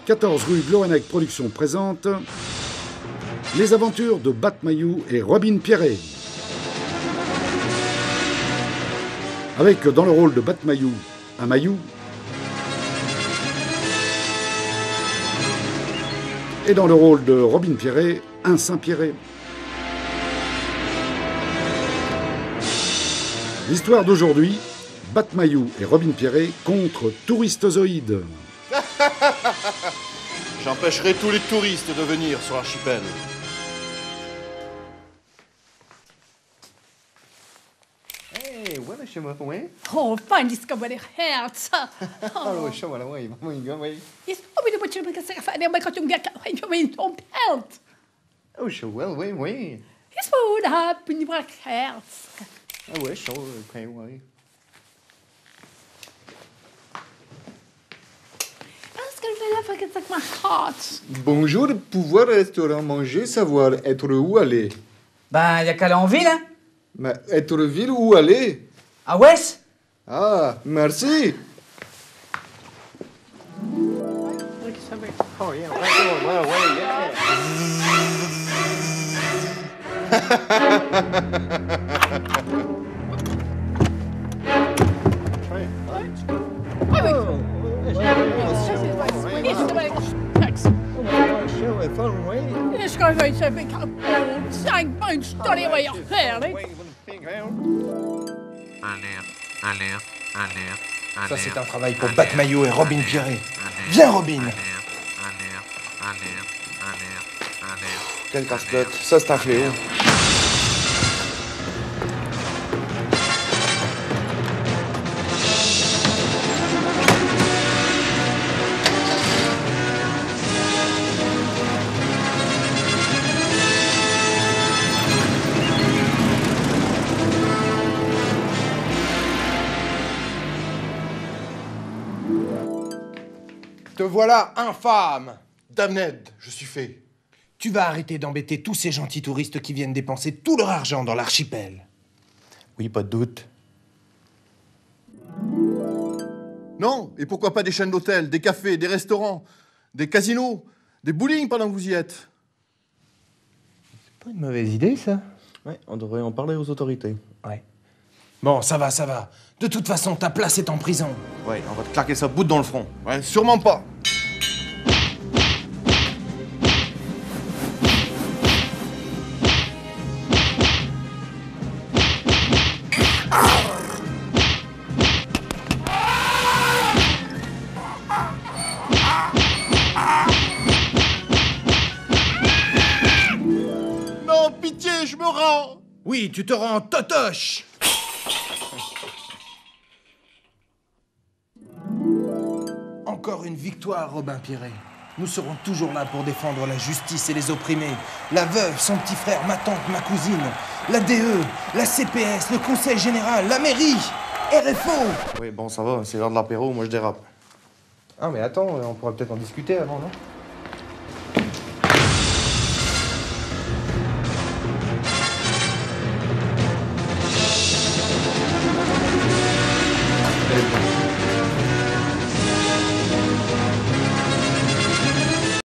14 rue Glorenec Productions présente Les aventures de Bat Mayou et Robin Pierret. Avec dans le rôle de Bat Mayou, un Mayou, et dans le rôle de Robin Pierret, un Saint-Pierret. L'histoire d'aujourd'hui, Bat Mayou et Robin Pierret contre Touristozoïde. J'empêcherai tous les touristes de venir sur l'archipel. Hey, what is your way? Oh, fan, det ska vara helt. Hallå, show what away. Vad är det? Jag ska bli på chimney kan säga fan, jag kan inte jag vet inte om helt. Oh, show well, way. Jag ska det här på ni bara helt. I wish so okay way. Jag ska vilja faktiskt sagt my heart. Bonjour, pouvoir restaurant manger, savoir être où aller. Ben, y a qu'à aller en ville, hein. Mais être ville où aller? À West. Ah, merci. Oh yeah, way, yeah. Jag ska ju inte bli sang på en story vad jag hör. Ça, c'est un travail pour Bat Mayou et Robin Pierret. Viens, Robin! Quel casse-tête, ça c'est un fléau. Te voilà infâme! Damned, je suis fait. Tu vas arrêter d'embêter tous ces gentils touristes qui viennent dépenser tout leur argent dans l'archipel. Oui, pas de doute. Non, et pourquoi pas des chaînes d'hôtels, des cafés, des restaurants, des casinos, des bowling pendant que vous y êtes? Pas une mauvaise idée, ça. Ouais, on devrait en parler aux autorités. Ouais. Bon, ça va, ça va. De toute façon, ta place est en prison. Ouais, on va te claquer sa boute dans le front. Ouais, sûrement pas. Non, pitié, je me rends. Oui, tu te rends totoche! Encore une victoire, Robin Pierret. Nous serons toujours là pour défendre la justice et les opprimés. La veuve, son petit frère, ma tante, ma cousine. La DE, la CPS, le Conseil Général, la mairie, RFO. Oui, bon, ça va, c'est l'heure de l'apéro, moi je dérape. Ah, mais attends, on pourrait peut-être en discuter avant, non?